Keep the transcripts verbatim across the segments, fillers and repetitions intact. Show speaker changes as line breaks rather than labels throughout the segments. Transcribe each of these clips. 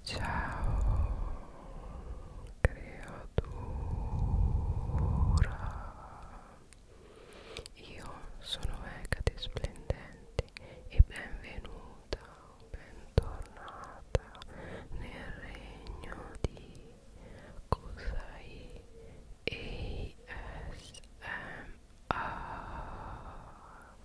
Ciao creatura, io sono Ecate Splendente e benvenuta, bentornata nel regno di Kusai A S M R.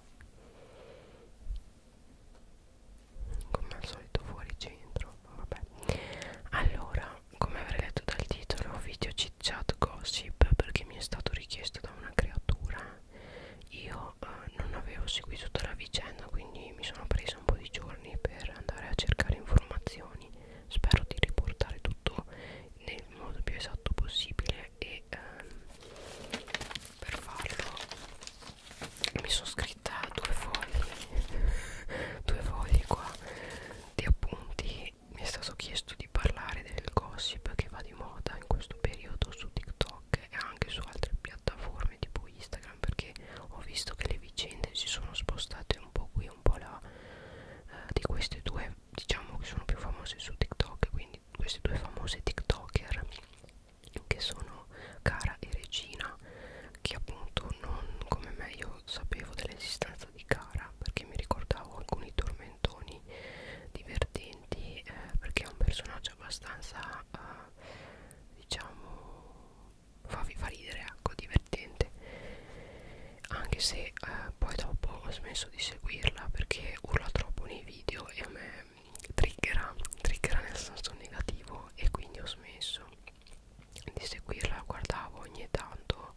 Come al solito fuori centro, vabbè. Allora, come avrei letto dal titolo, video chit chat gossip, perché mi è stato richiesto da una creatura. Io eh, non avevo seguito tutta la vicenda, quindi mi sono presa un po' di giorni per andare a cercare informazioni. Spero di riportare tutto nel modo più esatto possibile e ehm, per farlo mi sono scritta due fogli due fogli qua di appunti. Mi è stato chiesto di parlare del gossip che va di moda in questo periodo su TikTok e anche su altre piattaforme tipo Instagram, perché ho visto che le vicende si sono spostate un po' qui un po' là, eh, di queste due, diciamo, che sono più famose su TikTok, quindi queste due famose TikToker che sono Cara e Regina, che appunto non come me, io sapevo dell'esistenza di Cara perché mi ricordavo alcuni tormentoni divertenti, eh, perché è un personaggio abbastanza eh, diciamo fa, fa ridere, ecco, divertente, anche se eh, poi dopo ho smesso di seguirla perché urla troppo nei video e a me triggera, triggera nel senso negativo, e quindi ho smesso di seguirla. Guardavo ogni tanto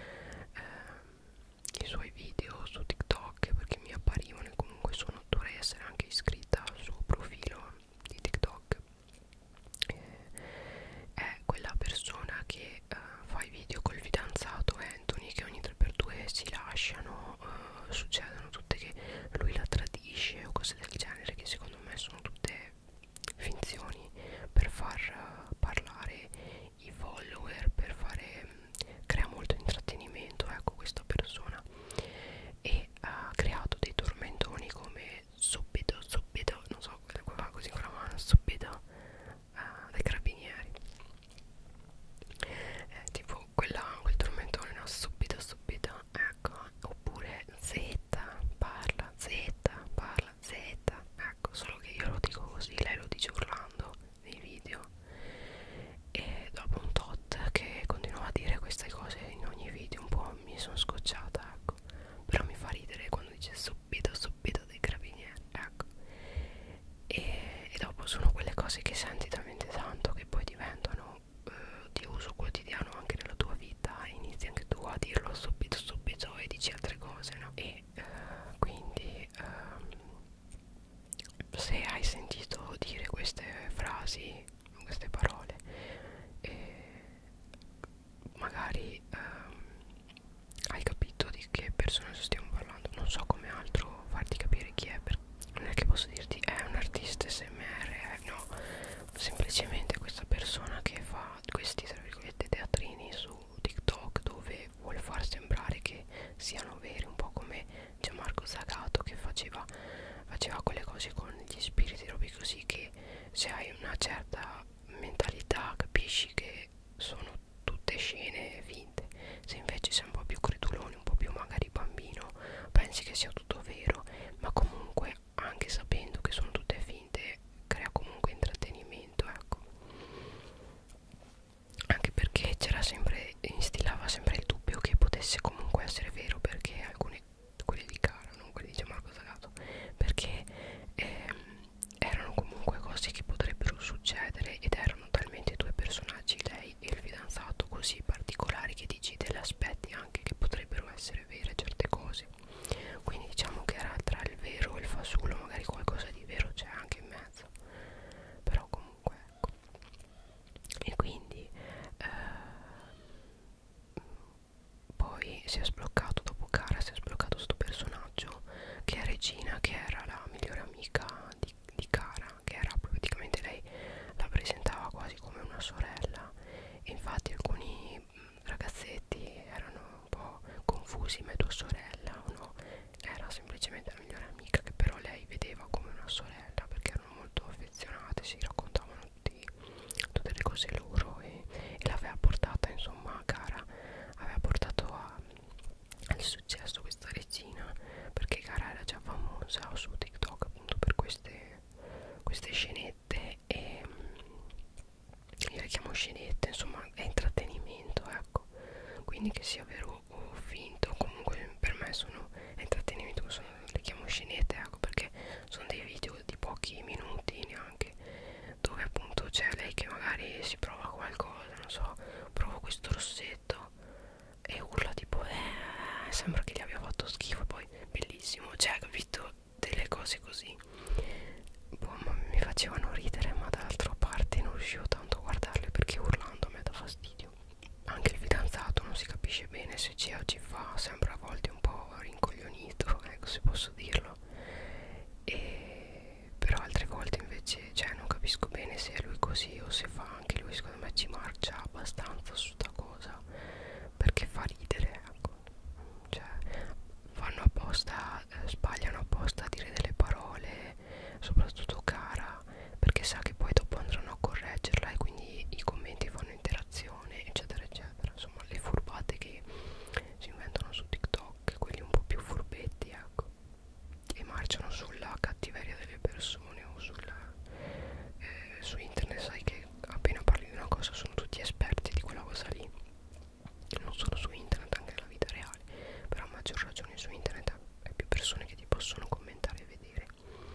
eh, i suoi video su TikTok perché mi apparivano, e comunque sono, dovrei essere anche iscritta al suo profilo di TikTok. Eh, è quella persona che eh, fa i video col fidanzato Anthony, che ogni tre per due si lasciano, eh, succedono tutte che lui la tradisce o cose del genere, che secondo me sono tutte finzioni per far uh, parlare i follower, per fare, crea molto intrattenimento, ecco, questa persona, e ha creato dei tormentoni come subito subito, non so, qua così con la mano, subito uh, dei carabinieri, eh, tipo quella, quel tormentone, no, subito subito, ecco, oppure Z parla, Z parla, Z, ecco, solo che io lo dico così, lei lo dice urlando nei video, e dopo un tot che continuava a dire queste cose in ogni video un po' mi sono scocciata, ecco, però mi fa ridere quando dice subito subito dei carabinieri, ecco, e, e dopo sono quelle cose che senti talmente tanto che poi diventano eh, di uso quotidiano anche nella tua vita, e inizi anche tu a dirlo subito subito e dici altre cose, no? E eh, quindi ehm, se hai sentito dire queste frasi, queste parole, eh, magari ehm, hai capito di che personaggio stiamo parlando. Non so come altro farti capire chi è, perché non è che posso dirti è un artista S M R, eh, no, semplicemente questa persona che fa questi, tra virgolette, teatrini su TikTok, dove vuole far sembrare che siano veri, un po' come Gianmarco Zagato, che faceva faceva quelle cose con gli spiriti, robe così, che se hai una certa mentalità capisci che sono tutte scene finte. Se invece sei un po' più credulone, un po' più magari bambino, pensi che sia tutto vero, ma comunque anche sapendo che sono tutte finte crea comunque intrattenimento, ecco, anche perché c'era sempre, instillava sempre il dubbio che potesse comunque essere vero, perché alcune, quelli di Cara, non quelli di Gianmarco Zagato, perché ehm, erano comunque cose che potrebbero succedere, ed erano talmente due personaggi, lei e il fidanzato, così particolari che dici te le aspetti anche che potrebbero essere vere certe cose. Quindi cose loro e, e l'aveva portata, insomma, Cara aveva portato a, al successo questa regina, perché Cara era già famosa su TikTok appunto per queste, queste scenette e io le chiamo scenette, insomma è intrattenimento, ecco, quindi che sia vero o finto comunque per me sono intrattenimento, sono, le chiamo scenette, ecco, perché sono dei video di pochi minuti neanche, dove appunto c'è lei che magari si prova qualcosa, non so, provo questo rossetto e urla tipo eh, sembra che gli abbia fatto schifo, poi bellissimo, cioè capito, delle cose così, boh, ma mi facevano ridere, ma dall'altra parte non riuscivo tanto a guardarle perché urlando a me dà fastidio. Anche il fidanzato non si capisce bene se ci o ci fa, sembra a volte un po' rincoglionito, ecco, se posso dirlo, e però altre volte invece, cioè, non capisco bene se è lui così o se fa anche lui, secondo me ci marcia abbastanza su sta cosa perché fa ridere, ecco, cioè fanno apposta, eh, sbagliano apposta a dire delle parole, soprattutto Cara, perché sa che poi dopo andranno a correggerla e quindi i commenti fanno interazione, eccetera eccetera, insomma le furbate che si inventano su TikTok, quelli un po' più furbetti, ecco, e marciano sulla cattiveria delle persone o sulla, eh, su internet, sai che appena parli di una cosa sono tutti esperti di quella cosa lì, non solo su internet, anche nella vita reale, però a maggior ragione su internet hai più persone che ti possono commentare e vedere.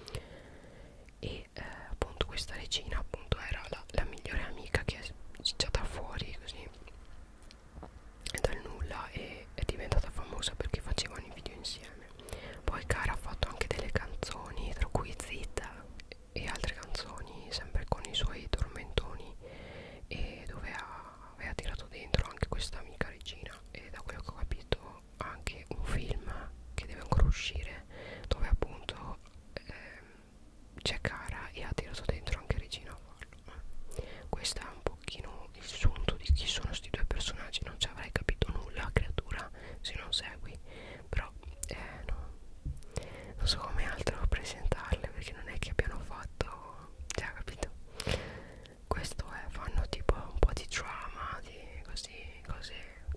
E eh, appunto questa regina appunto era la, la migliore amica che è cicciata fuori così dal nulla e è diventata famosa perché facevano i video insieme. Poi Cara ha fatto anche delle canzoni, tra cui Zitta e altre canzoni sempre con i suoi tormentoni, e dove ha, aveva tirato dentro anche questa amica regina, e da quello che ho capito anche un film che deve ancora uscire dove appunto ehm, c'è Cara e ha tirato dentro anche Regina a farlo. Questo è un pochino il sunto di chi sono questi due personaggi, non ci avrai capito nulla creatura se non segui, però eh, no, non so come altro presentarle perché non è che abbiano fatto, cioè capito, questo è, fanno tipo un po' di drama, di così, cose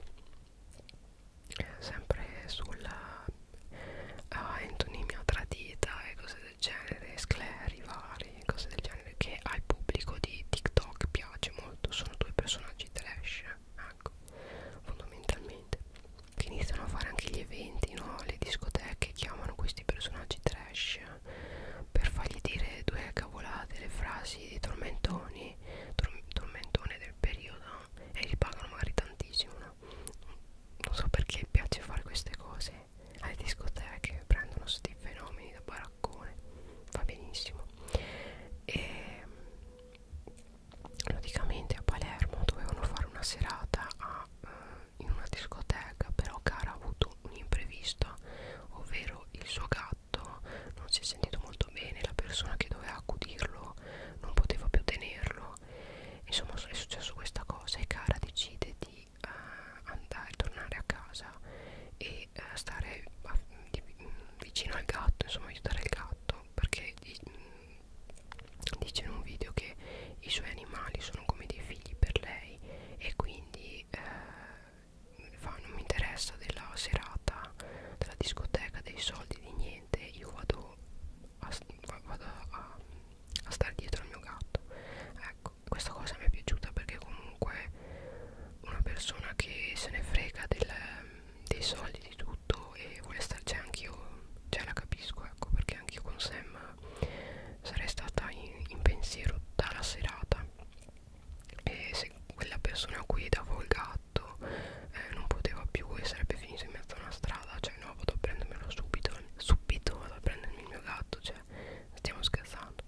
eh, sempre sulla uh, Anthony mi ha tradita e cose del genere, scleri vari, cose del genere che al pubblico di TikTok piace molto, sono due personaggi trash, ecco, fondamentalmente, che iniziano a fare anche gli eventi, no? Le discoteche chiamano questi personaggi trash per fargli dire due cavolate, le frasi di tormentoni, tor tormentone del periodo, e li pagano magari tantissimo, no? Non so perché piace fare queste cose alle discoteche, prendono questi fenomeni da baraccone, va benissimo. E praticamente a Palermo dovevano fare una serata a, uh, in una discoteca, però Cara ha avuto un imprevisto, ovvero il suo gatto non si è sentito molto bene, la persona che doveva accudirlo non poteva più tenerlo, insomma è successo questa cosa e Cara decide di uh, andare, tornare a casa e uh, stare uh, di, vicino al gatto, insomma aiutare il gatto, perché di, dice in un video che i suoi animali sono come dei figli per lei e quindi eh, fa, non mi interessa della serata, della discoteca, dei soldi, di niente, io vado a, vado a, a stare dietro al mio gatto. Ecco, questa cosa mi è piaciuta perché comunque una persona che se ne frega del, dei soldi, di tutto, e vuole starci, anch'io, cioè la capisco, ecco, perché anch'io con Sam sarei stata in, in pensiero tutta la serata, e se quella persona a cui davo il gatto eh, non poteva più e sarebbe finito in mezzo a una strada, cioè no, vado a prendermelo subito, subito vado a prendermi il mio gatto, cioè stiamo scherzando.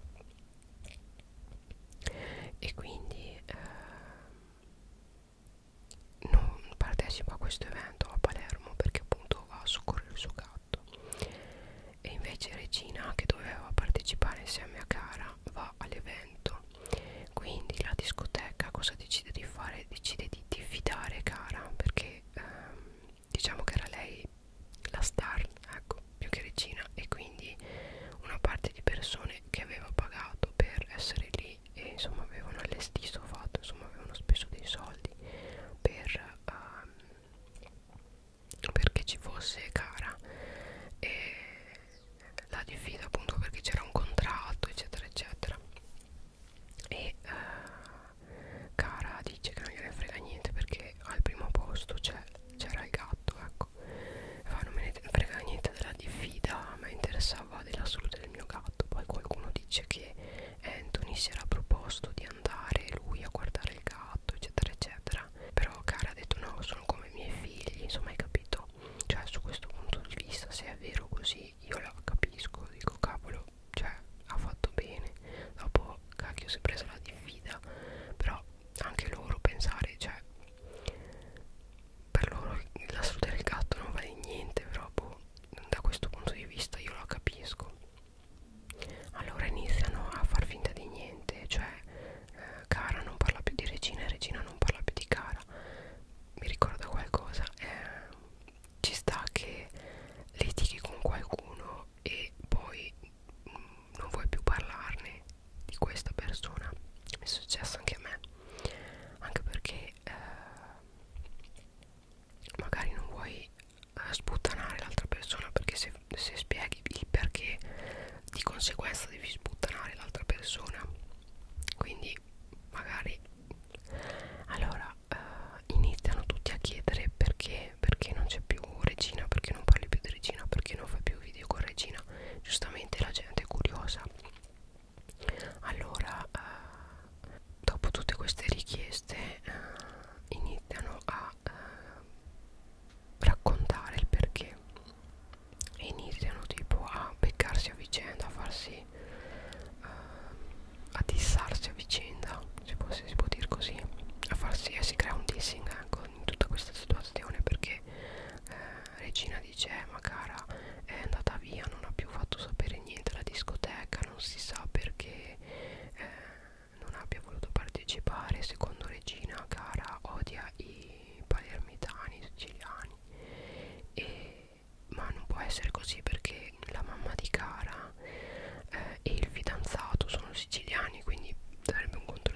E quindi eh, non partecipa a questo evento a Palermo perché appunto va a soccorrere il suo gatto, e invece Regina, che doveva partecipare insieme a Cara, va all'evento. Quindi la discoteca cosa decide di fare? Decide di diffidare Cara perché ehm, diciamo che era lei la star, ecco, più che Regina, e quindi una parte di persone che aveva pagato per essere lì e insomma avevano allestito, fatto, insomma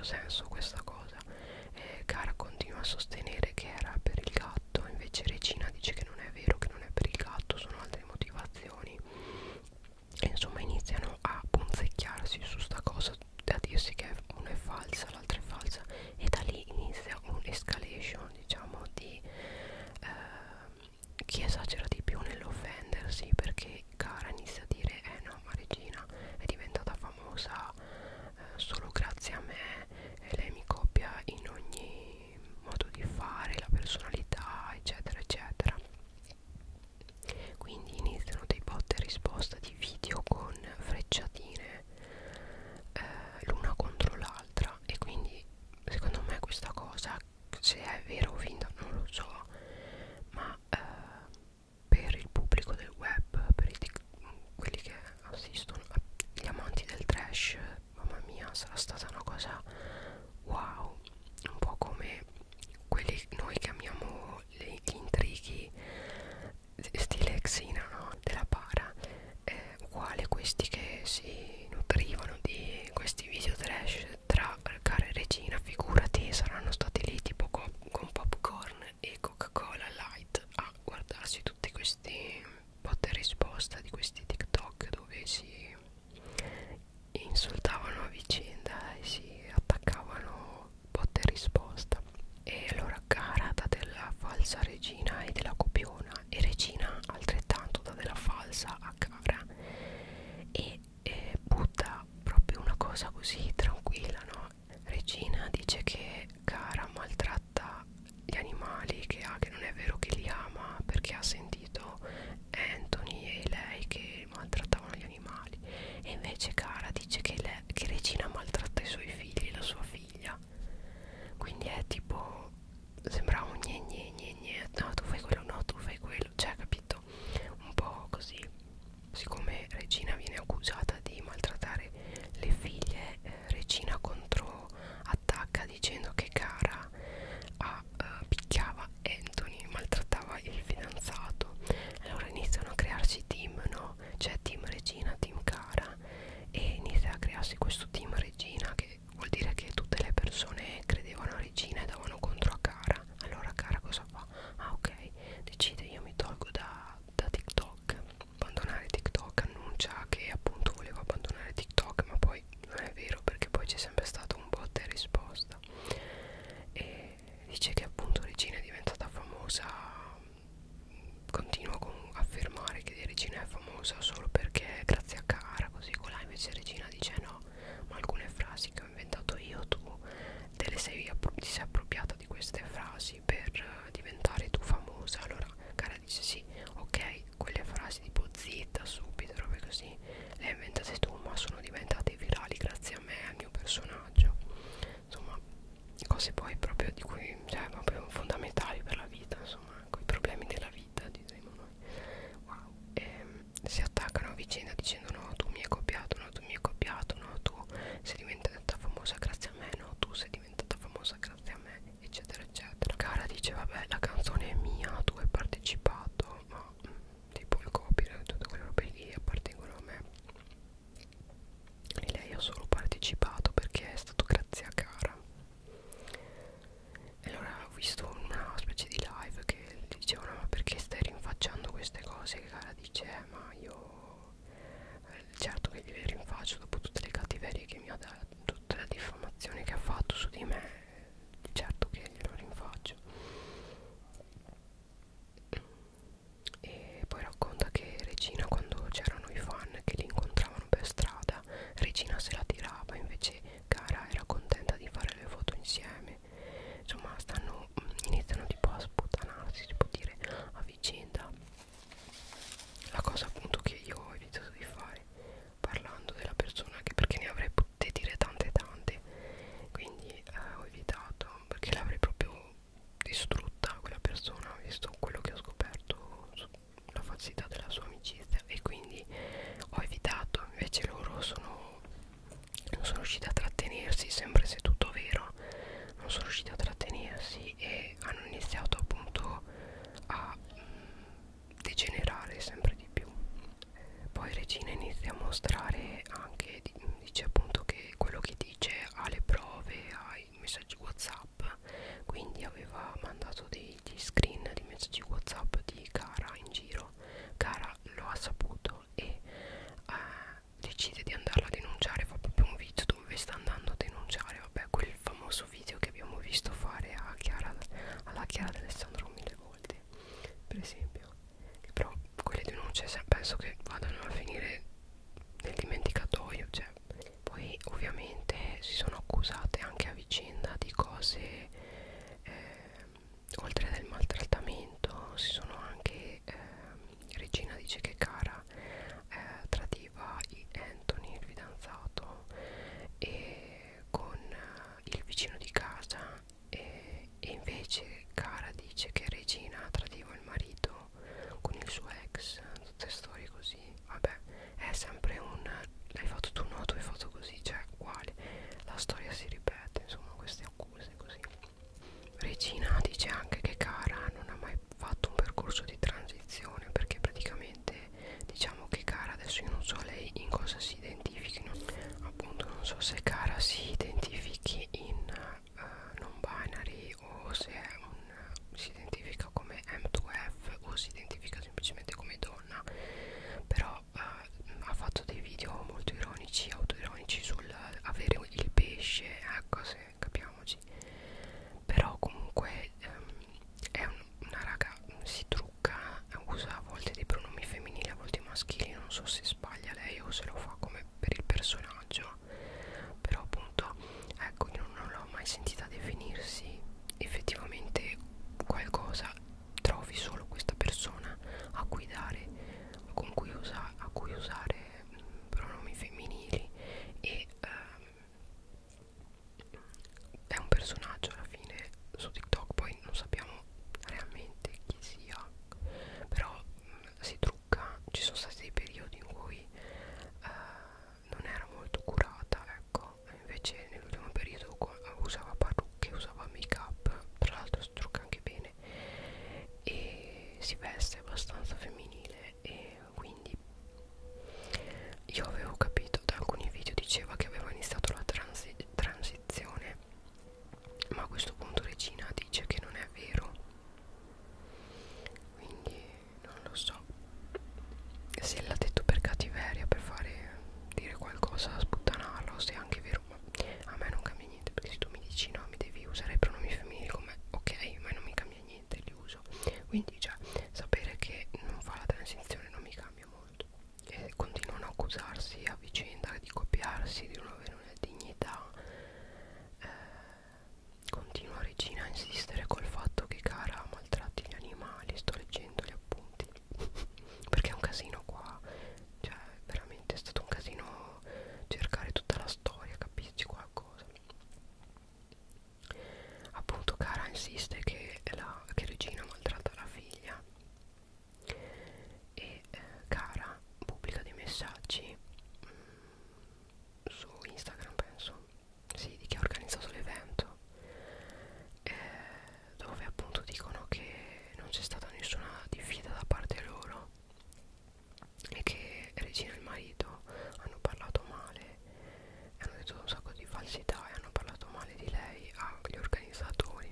senso questa cosa. eh, Cara continua a sostenere che era per il gatto, invece Regina dice che non è vero, che non è per il gatto, sono altre motivazioni. E insomma iniziano a punzecchiarsi su sta cosa, a dirsi che una è falsa, l'altra è falsa, e da lì inizia un'escalation, diciamo, di eh, chi esagera di più nell'offendersi, perché Cara inizia a dire eh no, ma Regina è diventata famosa eh, solo grazie a me, e lei mi copia in ogni modo di fare, la personalità, eccetera eccetera. Quindi iniziano dei botte e risposta di video con frecciatine eh, l'una contro l'altra, e quindi secondo me questa cosa, se è vero o finta non lo so, ma eh, per il pubblico del web, per i quelli che assistono, gli amanti del trash, mamma mia, sarà stata una cosa wow, un po' come quelli noi chiamiamo gli intrighi stile Xina, no? Della Para, eh, uguale questi che si nutrivano di questi video trash tra Cara e Regina, figurati, saranno stati lì tipo con, con popcorn e Coca-Cola Light a guardarsi tutti questi botta e risposta di questi TikTok dove si insultavano a vicenda e si attaccavano botta e risposta. E allora Cara dà della falsa Regina e della copiona, e Regina altrettanto dà della falsa a Cara, e, e butta proprio una cosa così tranquilla, no? Regina dice che Cara maltratta gli animali che ha, che non è vero che li ama, perché ha sentito Anthony e lei che maltrattavano gli animali, e invece Cara dice che, lei, che Regina maltratta i suoi figli, la sua figlia. Quindi è tipo, sembra un gne gne gne gne, no tu fai quello, no tu fai quello, cioè capito, un po' così. Siccome Regina viene accusata di maltrattare le figlie, eh, Regina contro attacca dicendo che Cara ah, uh, picchiava Anthony, maltrattava il fidanzato. Allora iniziano a crearsi team, no? C'è team Regina, team Cara, e inizia a crearsi questo team Regina, che vuol dire che tutte le persone credevano a Regina e davano contro a Cara. Allora Cara cosa fa? Ah ok, decide, io mi tolgo da, da TikTok, abbandonare TikTok, annuncia che appunto voleva abbandonare TikTok, ma poi non è vero, perché poi c'è sempre stato un botta e risposta, e dice che appunto Regina è diventata famosa, continua a affermare che Regina è famosa solo perché grazie a Cara, così colà. Invece Regina dice no, ma alcune frasi che ho inventato io, tu te le sei, ti sei appropriata di queste frasi per uh, diventare tu famosa. Allora Cara dice sì, ok, quelle frasi tipo zitta, subito, robe così le hai inventate tu, ma sono diventate virali grazie a me, al mio personaggio. Insomma, cose poi proprio di cui, cioè, proprio fondamentali per la vita, insomma, con i problemi della vita, diremo noi. Wow. E si attaccano a vicenda dicendo no, tu mi hai copiato, no, tu mi hai copiato, no, tu sei diventata famosa grazie a me, no, tu sei diventata famosa grazie a me, eccetera eccetera. Cara dice vabbè, la canzone è mia, tu hai partecipato, ma mm, tipo il copyright, tutte quelle robe lì appartengono a me, e lei ha solo partecipato perché è stato grazie a Cara. E allora ho visto una specie di live che dicevano ma perché stai rinfacciando queste cose, che Cara dice eh, ma io eh, certo che gliele rinfaccio dopo tutte le cattiverie che mi ha dato, tutta la diffamazione che ha fatto su di me, certo che glielo rinfaccio. E poi racconta che Regina, quando c'erano i fan che li incontravano per strada, Regina se la tirava, invece Cara era contenta di fare le foto insieme. Insomma stanno, iniziano tipo a sputtanarsi, si può dire, a vicenda. La cosa appunto che io ho evitato di fare parlando della persona, che perché ne avrei potute dire tante tante, quindi eh, ho evitato ma a questo punto Regina dice che non è vero, quindi non lo so se l'ha detto per cattiveria, per fare dire qualcosa a sputtanarla, o se è anche vero. Ma a me non cambia niente, perché se tu mi dici no, mi devi usare i pronomi femminili con me, ok, a me non mi cambia niente, li uso. Quindi già sapere che non fa la transizione non mi cambia molto. E continuano a accusarsi a vicenda di copiarsi, di non avere una dignità. eh, Continua Regina a insistere col fatto che Cara maltratti gli animali. Sto leggendo gli appunti perché è un casino qua, cioè veramente è stato un casino cercare tutta la storia, capirci qualcosa. Appunto Cara insiste che, la, che Regina maltratta la figlia e eh, Cara pubblica dei messaggi mh, su Instagram, penso, sì, di chi ha organizzato l'evento, eh, dove appunto dicono che non c'è stata nessuna diffida da parte loro e che Regina e il marito hanno parlato male e hanno detto un sacco di falsità e hanno parlato male di lei agli organizzatori,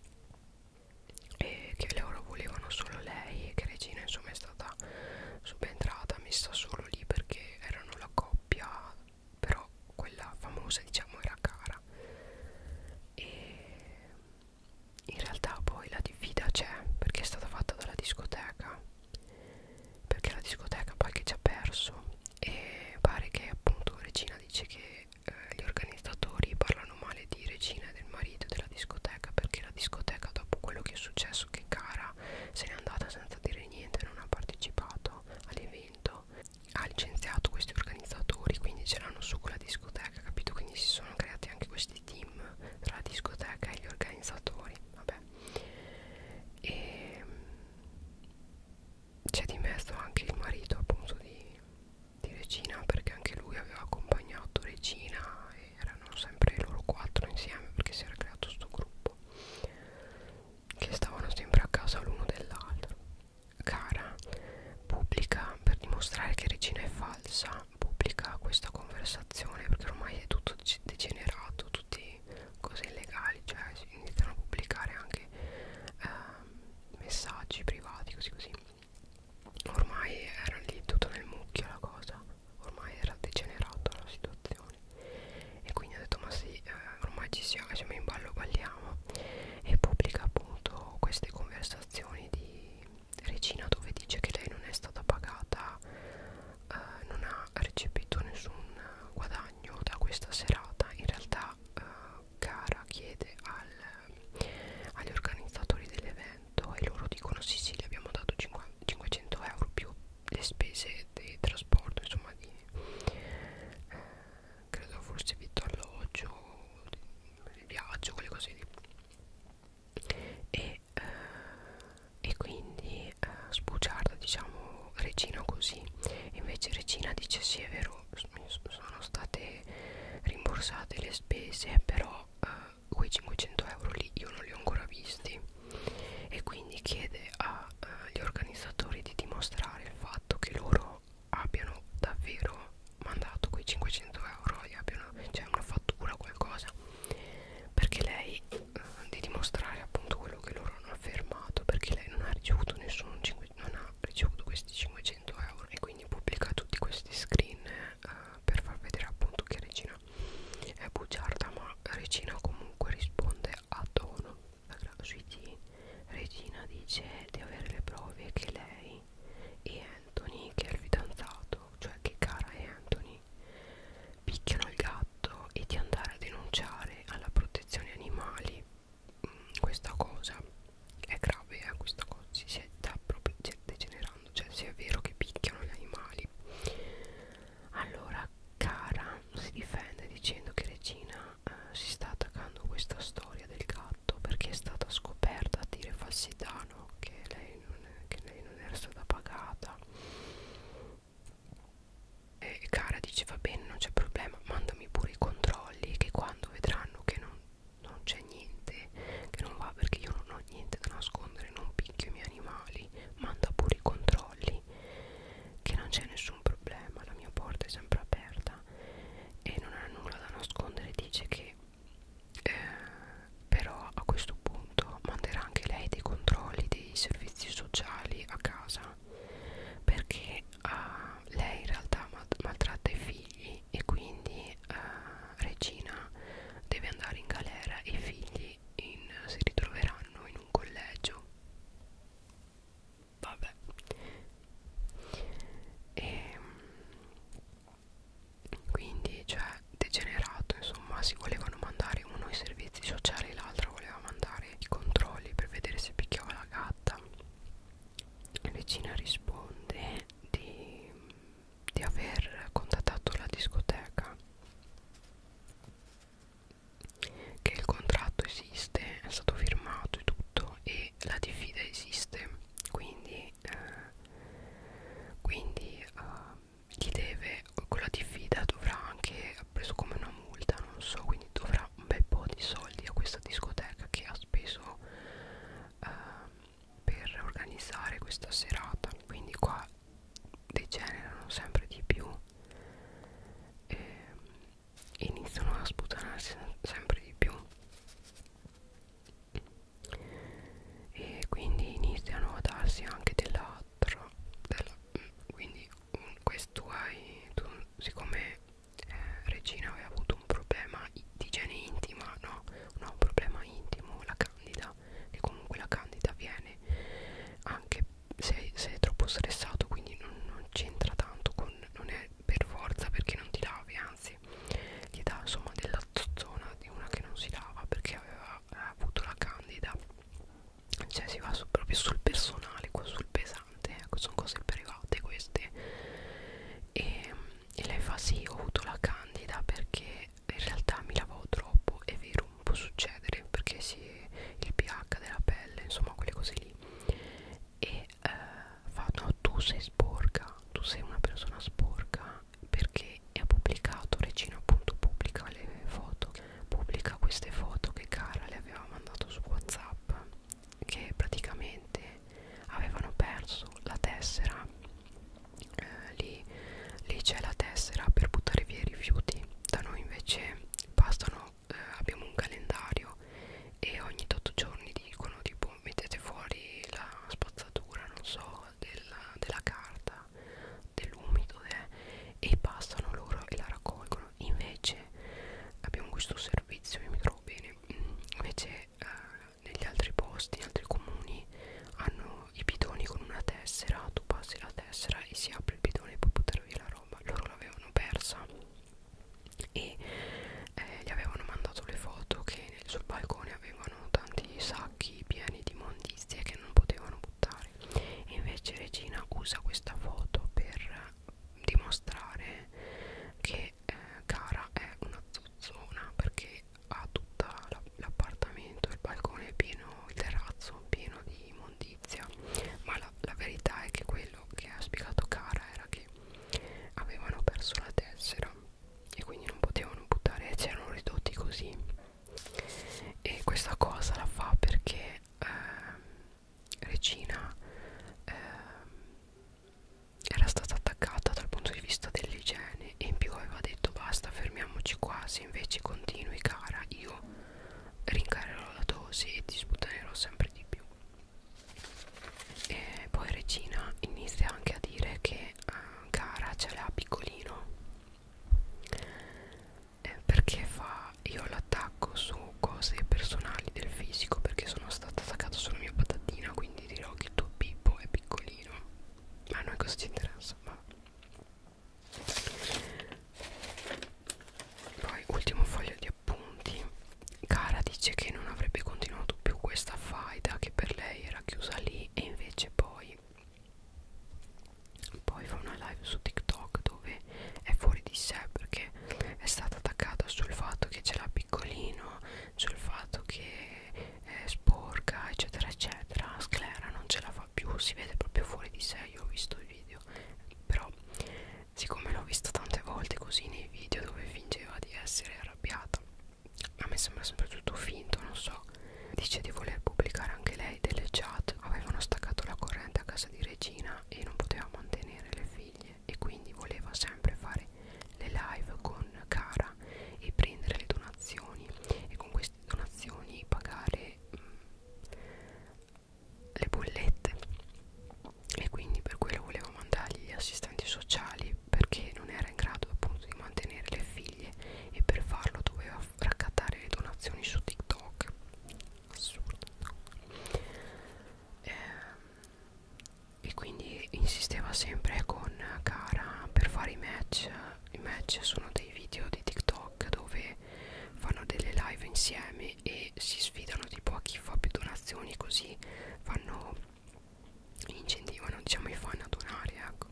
e che loro volevano solo lei e che Regina insomma è stata subentrata, messa solo lì perché erano la coppia, però quella famosa diciamo era Cara. E in realtà poi la diffida c'è perché è stata fatta dalla discoteca, perché la discoteca poi che ci ha perso, e pare che appunto Regina dice che eh, gli organizzatori parlano male di Regina e del marito della discoteca, perché la discoteca, dopo quello che è successo, che Cara se n'è andata senza dire niente, non ha partecipato all'evento, ha licenziato questi organizzatori, quindi ce l'hanno su con la discoteca, capito? Quindi si sono creati anche questi team tra la discoteca e gli organizzatori, vabbè. E c'è di mezzo anche il marito appunto di, di Regina, perché anche lui aveva accompagnato Regina e erano sempre loro quattro insieme, perché si era creato sto gruppo che stavano sempre a casa l'uno dell'altro. Cara pubblica, per dimostrare che Regina è falsa, pubblica questa conversazione, perché ormai è tutto degenerato, tutte cose illegali, cioè si iniziano a pubblicare anche eh, messaggi privati, così così. Ormai era lì tutto nel mucchio la cosa, ormai era degenerata la situazione, e quindi ha detto ma sì, eh, ormai ci siamo, siamo in ballo, balliamo, e pubblica appunto queste conversazioni di Regina dove dice che lei non è stata pagata, eh, non ha recepito nessun guadagno da questa serata. In realtà eh, Cara chiede al, agli organizzatori dell'evento e loro dicono sì sì, le abbiamo dato cinquecento euro più le spese di trasporto, insomma di eh, credo forse vitto alloggio, il viaggio, quelle cose lì. E, eh, e quindi eh, sbugiarda diciamo Regina così. Invece Regina dice sì è vero, sono state rimborsate le spese, però eh, quei cinquecento euro lì io non li ho ancora visti, e quindi chiede agli organizzatori di dimostrare il fatto che loro abbiano davvero mandato quei cinquecento euro, gli abbiano, cioè una fattura, qualcosa, perché lei eh, di dimostrare appunto quello che loro hanno affermato, perché lei non ha ricevuto nessun non ha ricevuto questi cinquecento euro, e quindi pubblica tutti questi screen eh, per far vedere appunto che Regina è bugiarda, ma Regina comunque risponde a tono. Sweetie, Regina dice di avere le prove che lei e Anthony, che è il fidanzato, cioè che Cara e Anthony picchiano il gatto, e di andare a denunciare alla protezione animali. Mm, questa cosa è grave, eh, questa cosa si sta proprio degenerando, cioè se è vero che picchiano gli animali. Allora Cara si difende dicendo che Regina eh, si sta attaccando a questa storia del gatto perché è stata scoperta a dire falsità, no? Che lei non, è, che lei non era stata pagata. E Cara dice va bene, non c'è problema, mandami pure i controlli, che quando vedranno che non, non c'è niente, che non va, perché io non ho niente da nascondere, non picchio i miei animali, manda pure i controlli, che non c'è nessun problema, la mia porta è sempre aperta e non ha nulla da nascondere. Dice che eh, così nei video dove fingeva di essere arrabbiata. A me sembra sempre tutto finto, non so. Dice di voler pubblicare anche lei delle chat. Avevano staccato la corrente a casa di Regina e non poteva mantenere le figlie, e quindi voleva sempre fare le live con Cara e prendere le donazioni, e con queste donazioni pagare mh, le bollette. E quindi per quello voleva mandargli gli assistenti sociali, perché non era in grado appunto di mantenere le figlie, e per farlo doveva raccattare le donazioni su TikTok. Assurdo. eh, e quindi insisteva sempre con Cara per fare i match. I match sono dei video di TikTok dove fanno delle live insieme e si sfidano tipo a chi fa più donazioni, così fanno, incentivano diciamo i fan a donare, ecco.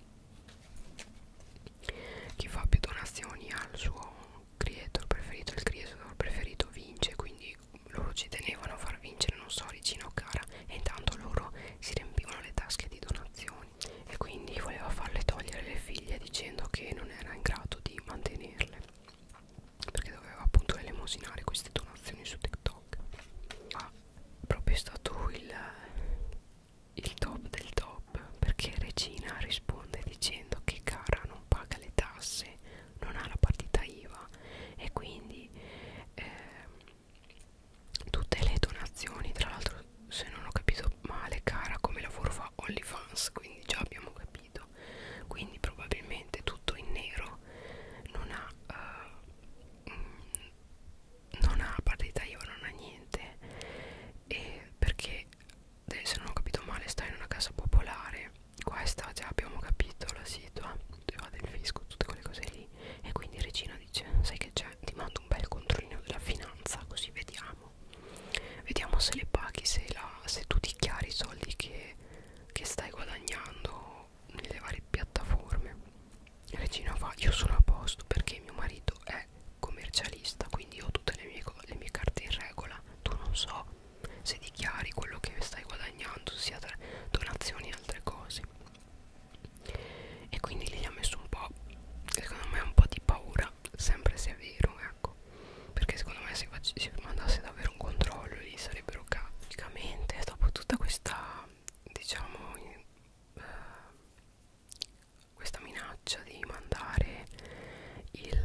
Chi fa più donazioni al suo creator preferito, il creator preferito vince, quindi loro ci tenevano a far vincere, non so, Regina o Cara, e intanto loro si riempivano le tasche di donazioni, e quindi voleva farle togliere le figlie dicendo che non era in grado di mantenerle, perché doveva appunto elemosinare queste donazioni su TikTok. Ah, proprio è stato il, il top del top, perché Regina risponde dicendo che Cara non paga le tasse, non ha la partita I V A, e quindi eh, tutte le donazioni, tra l'altro se non ho capito male Cara come lavoro fa OnlyFans, quindi già abbiamo capito, quindi probabilmente tutto in nero, non ha uh, non ha partita I V A, non ha niente, e perché se non ho capito male sta in una casa popolare, questa già abbiamo capito la situa, dove va del fisco, tutte quelle cose lì, e quindi Regina dice sai che c'è, ti mando un bel controllino della finanza così vediamo vediamo se le paghi, se, la, se tu dichiari i soldi che, che stai guadagnando nelle varie piattaforme. Regina fa io sono a posto perché mio marito è commercialista, quindi ho tutte le mie, le mie carte in regola, tu non so se dichiari quello che stai guadagnando, sia tra donazioni e altre cose. E quindi gli ha messo un po', secondo me un po' di paura, sempre se è vero, ecco, perché secondo me se si mandasse davvero un controllo gli sarebbero praticamente, dopo tutta questa diciamo eh, questa minaccia di mandare il,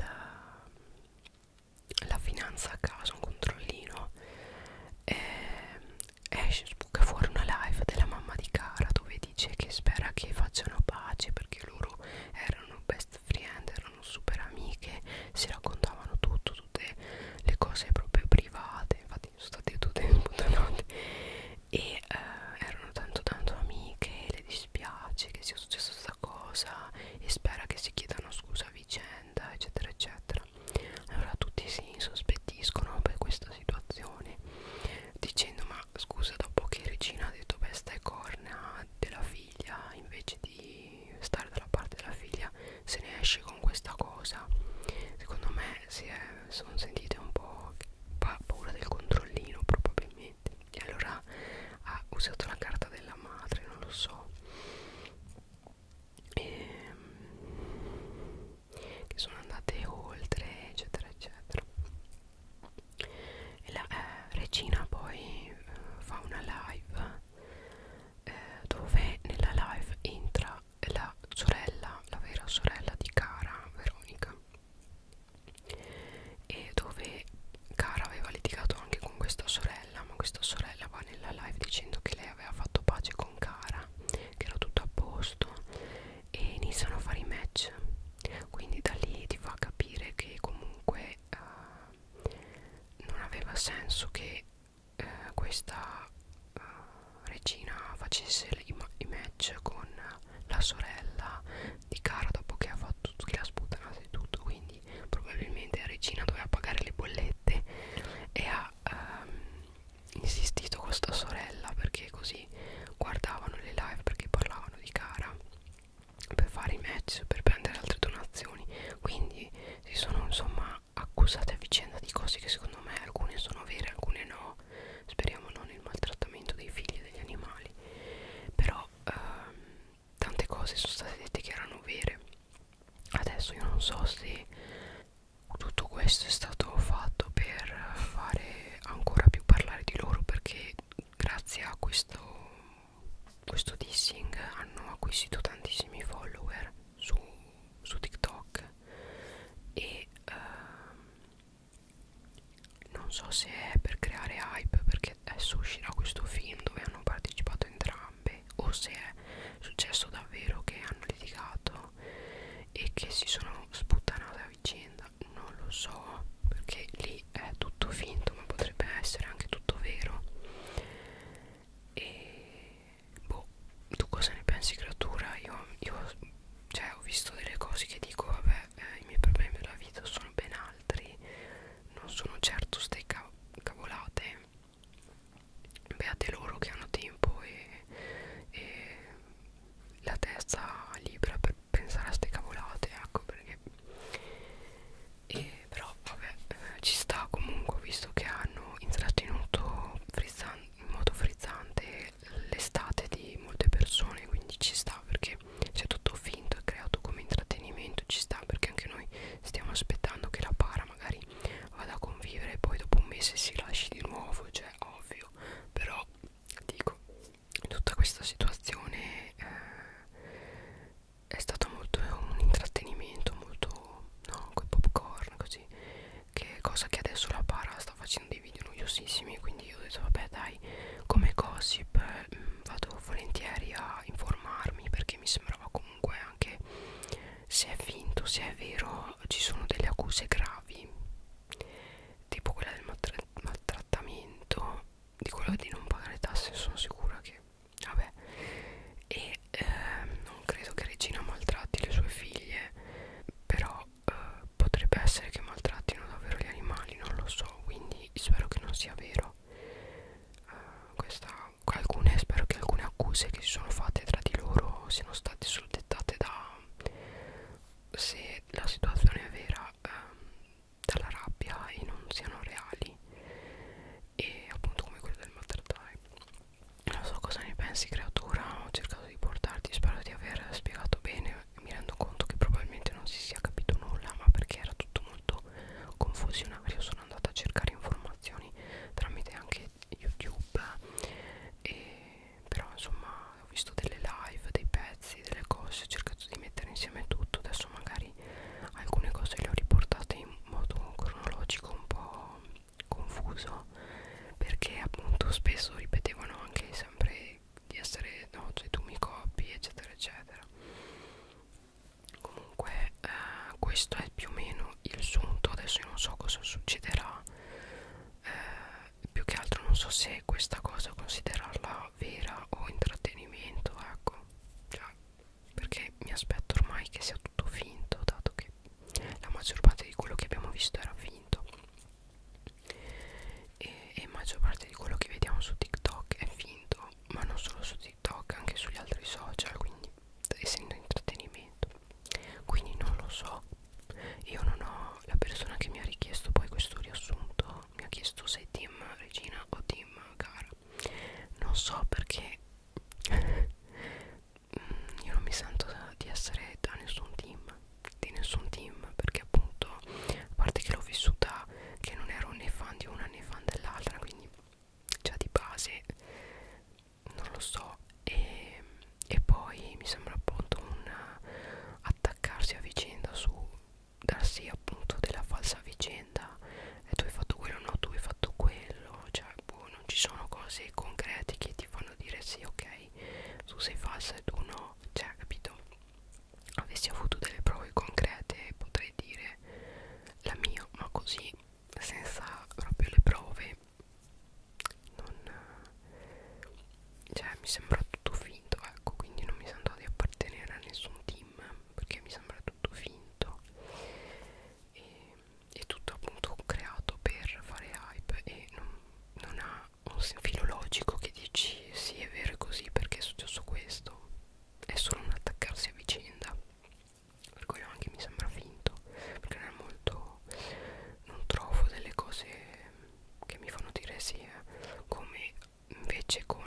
la finanza a casa, un controllino, eh, esce, spuca fuori una live della mamma di Cara dove dice che spera che facciano pace perché loro erano best friend, erano super amiche, si raccontavano tutto, tutte le cose proprio private, infatti sono state tutte sputtanate, e eh, erano tanto tanto amiche, le dispiace che sia successa questa cosa e spera che si chiedano scusa a vicenda, eccetera eccetera. Allora tutti si insospettiscono per questa situazione, dicendo ma scusa, dopo che Regina ha detto beh stai corna della figlia, invece di stare dalla parte della figlia se ne esce con questa cosa. Secondo me si è, sono sentite un po' pa paura del controllino probabilmente, e allora ha usato la carta della madre, non lo so, e, che sono andate oltre eccetera eccetera. E la eh, Regina poi eh, fa una live eh, dove nella live entra la sorella, la vera sorella di Cara, Veronica, e dove Cara aveva litigato anche con questa sorella, ma questa sorella va nella live dicendo che lei aveva fatto pace con Cara, che era tutto a posto, e iniziano a fare i match, quindi da lì ti fa capire che comunque uh, non aveva senso che uh, questa uh, Regina facesse i, i match con la sorella di Cara dopo che ha fatto tutto, che la sputtanata e tutto, quindi probabilmente Regina doveva pagare le bollette e ha um, insistito con sta sorella perché così guardavano le live, perché parlavano di Cara per fare i match, per prendere altre donazioni, quindi si sono insomma accusate a vicenda di cose che secondo me alcune sono vere, alcune no, speriamo non il maltrattamento dei figli e degli animali, questo questo dissing hanno acquisito tantissimi follower su, su TikTok e uh, non so se è per creare hype perché adesso uscirà questo film dove hanno partecipato entrambe o se è successo davvero che hanno litigato e che si sono sputtanate a vicenda. Non lo so perché lì è tutto finto ma potrebbe essere anche tutto vero. E boh, tu cosa ne pensi, creatura? Io, io cioè ho visto delle cose che dico vabbè, eh, i miei problemi della vita sono ben altri, non sono certo ste cav cavolate. Beate loro che hanno tempo e, e la testa libera per pensare a ste cavolate, ecco perché e però vabbè, eh, ci sta comunque, visto che hanno intrattenuto frizzante, in modo frizzante l'estate di molte persone, quindi ci sta perché c'è tutto finto e creato come intrattenimento, ci sta perché anche noi stiamo aspettando che la para magari vada a convivere e poi dopo un mese si lasci di nuovo, cioè ovvio, però dico tutta questa situazione eh, è stato molto un intrattenimento molto, no, quei popcorn così, che cosa che adesso la para sta facendo dei video noiosissimi, quindi io ho detto vabbè dai, come gossip mh, vado volentieri a informarmi perché mi sembrava comunque anche, se è finto se è vero, ci sono delle accuse gravi tipo quella del maltra maltrattamento, di quello di non pagare tasse sono sicura che vabbè, e ehm, non credo che Regina maltratti le sue figlie, però eh, potrebbe essere che maltrattino davvero gli animali, non lo so, quindi spero che non sia vero. Uh, questa, alcune, spero che alcune accuse che si sono fatte tra di loro siano state solo dettate da, se la situazione è vera, um, dalla rabbia e non siano reali, e appunto come quello del maltrattare. Non so cosa ne pensi, creatura, ho cercato di portarti, spero di aver spiegato bene, mi rendo conto che probabilmente non si sia capito nulla, ma perché era tutto molto confusionario, sono andata a cercare informazioni tramite anche YouTube, e però insomma ho visto delle live, dei pezzi, delle cose, ho cercato di mettere insieme tutto, adesso magari alcune cose le ho riportate in modo cronologico un po' confuso perché appunto spesso ripetevano anche sempre di essere no, cioè tu mi copi eccetera eccetera. Comunque eh, questo è più o meno il sunto, adesso io non so cosa succederà, eh, più che altro non so se questa cosa considerarla vera o intrattenimento, ecco, cioè, perché mi aspetto ormai che sia tutto finto, dato che la maggior parte di quello che abbiamo visto era finto e, e maggior parte di quello che vediamo su TikTok è finto, ma non solo su TikTok, anche sugli altri social, quindi essendo intrattenimento, quindi non lo so, io non ho, la persona che mi ha richiesto poi questo riassunto mi ha chiesto se team Regina o team Cara, non so perché io non mi sento di essere da nessun team, di nessun team, perché appunto a parte che l'ho vissuta che non ero né fan di una né fan dell'altra, quindi già di base non lo so, e, e poi mi sembra appunto un attaccarsi a vicenda su darsi appunto della falsa vicenda, e tu hai fatto quello, no tu hai fatto quello, cioè boh, non ci sono cose concrete che ti fanno dire sì ok tu sei falsa e tu no, cioè capito, avessi avuto delle prove concrete potrei dire la mia, ma così senza proprio le prove non, cioè mi sembra tutto finto, ecco, quindi non mi sento di appartenere a nessun team perché mi sembra tutto finto e, è tutto appunto creato per fare hype e non, non ha un filo logico che dici sì è vero, è così perché è successo questo, è solo un attaccarsi a vicenda, per quello anche mi sembra finto perché non è molto, non trovo delle cose che mi fanno dire sì, eh. Come invece con